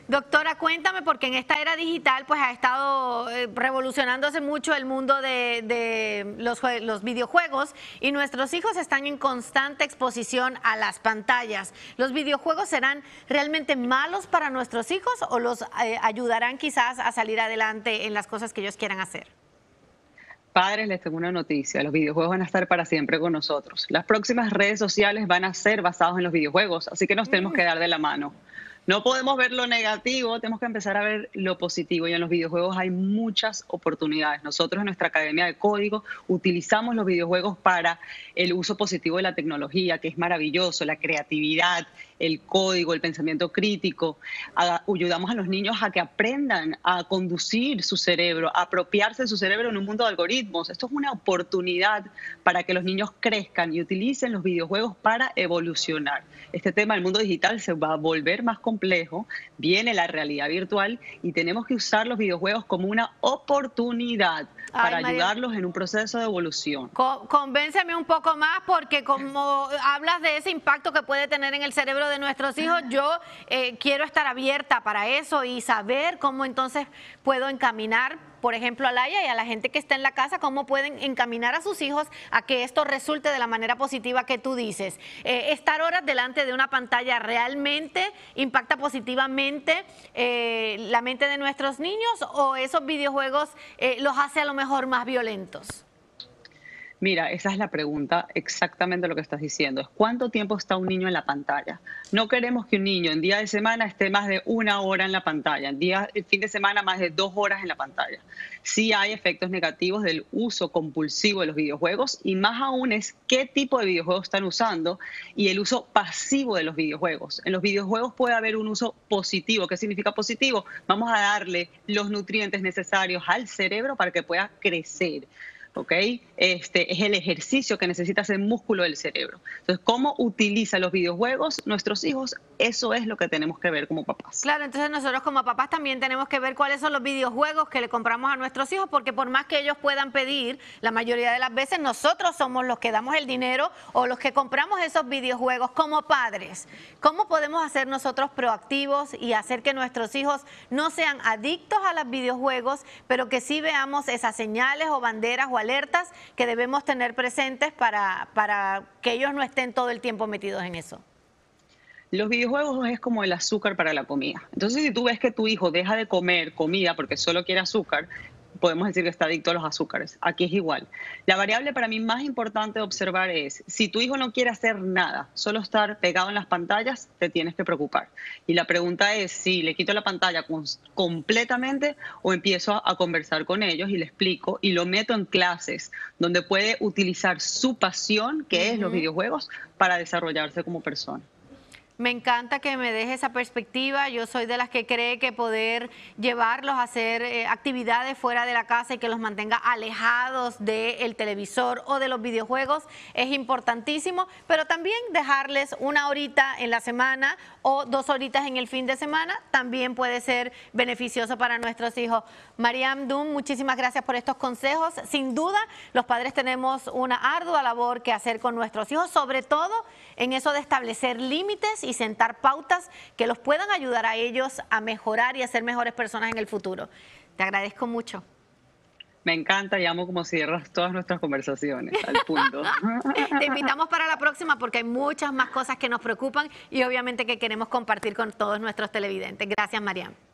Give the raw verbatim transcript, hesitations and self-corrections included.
Doctora, cuéntame, porque en esta era digital pues ha estado eh, revolucionándose mucho el mundo de, de los, los videojuegos y nuestros hijos están en constante exposición a las pantallas. ¿Los videojuegos serán realmente malos para nuestros hijos o los eh, ayudarán quizás a salir adelante en las cosas que ellos quieran hacer? Padres, les tengo una noticia, los videojuegos van a estar para siempre con nosotros. Las próximas redes sociales van a ser basadas en los videojuegos, así que nos tenemos que dar de la mano. No podemos ver lo negativo, tenemos que empezar a ver lo positivo, y en los videojuegos hay muchas oportunidades. Nosotros en nuestra Academia de Código utilizamos los videojuegos para el uso positivo de la tecnología, que es maravilloso, la creatividad, el código, el pensamiento crítico. Ayudamos a los niños a que aprendan a conducir su cerebro, a apropiarse de su cerebro en un mundo de algoritmos. Esto es una oportunidad para que los niños crezcan y utilicen los videojuegos para evolucionar. Este tema del mundo digital se va a volver más complejo, viene la realidad virtual y tenemos que usar los videojuegos como una oportunidad para Ay, ayudarlos en un proceso de evolución. Convénceme un poco más, porque como hablas de ese impacto que puede tener en el cerebro de nuestros hijos, yo eh, quiero estar abierta para eso y saber cómo entonces puedo encaminar, por ejemplo, a Laia y a la gente que está en la casa, cómo pueden encaminar a sus hijos a que esto resulte de la manera positiva que tú dices. Eh, estar horas delante de una pantalla realmente impacta positivamente eh, la mente de nuestros niños, o esos videojuegos eh, los hace a lo mejor más violentos. Mira, esa es la pregunta, exactamente lo que estás diciendo. Es ¿cuánto tiempo está un niño en la pantalla? No queremos que un niño en día de semana esté más de una hora en la pantalla, en día, el fin de semana más de dos horas en la pantalla. Sí hay efectos negativos del uso compulsivo de los videojuegos, y más aún es qué tipo de videojuegos están usando y el uso pasivo de los videojuegos. En los videojuegos puede haber un uso positivo. ¿Qué significa positivo? Vamos a darle los nutrientes necesarios al cerebro para que pueda crecer. ¿Ok? Este es el ejercicio que necesita hacer músculo del cerebro. Entonces, ¿cómo utiliza los videojuegos nuestros hijos? Eso es lo que tenemos que ver como papás. Claro, entonces nosotros como papás también tenemos que ver cuáles son los videojuegos que le compramos a nuestros hijos, porque por más que ellos puedan pedir, la mayoría de las veces nosotros somos los que damos el dinero o los que compramos esos videojuegos como padres. ¿Cómo podemos hacer nosotros proactivos y hacer que nuestros hijos no sean adictos a los videojuegos, pero que sí veamos esas señales o banderas o alertas que debemos tener presentes para, para que ellos no estén todo el tiempo metidos en eso? Los videojuegos es como el azúcar para la comida. Entonces, si tú ves que tu hijo deja de comer comida porque solo quiere azúcar, podemos decir que está adicto a los azúcares. Aquí es igual. La variable para mí más importante de observar es, si tu hijo no quiere hacer nada, solo estar pegado en las pantallas, te tienes que preocupar. Y la pregunta es si le quito la pantalla completamente o empiezo a, a conversar con ellos y le explico y lo meto en clases donde puede utilizar su pasión, que uh-huh. es los videojuegos, para desarrollarse como persona. Me encanta que me deje esa perspectiva. Yo soy de las que cree que poder llevarlos a hacer eh, actividades fuera de la casa y que los mantenga alejados del televisor o de los videojuegos es importantísimo, pero también dejarles una horita en la semana o dos horitas en el fin de semana también puede ser beneficioso para nuestros hijos. Mariam Doum, muchísimas gracias por estos consejos. Sin duda, los padres tenemos una ardua labor que hacer con nuestros hijos, sobre todo en eso de establecer límites y sentar pautas que los puedan ayudar a ellos a mejorar y a ser mejores personas en el futuro. Te agradezco mucho. Me encanta y amo como cierras todas nuestras conversaciones, al punto. Te invitamos para la próxima porque hay muchas más cosas que nos preocupan y obviamente que queremos compartir con todos nuestros televidentes. Gracias, Mariam.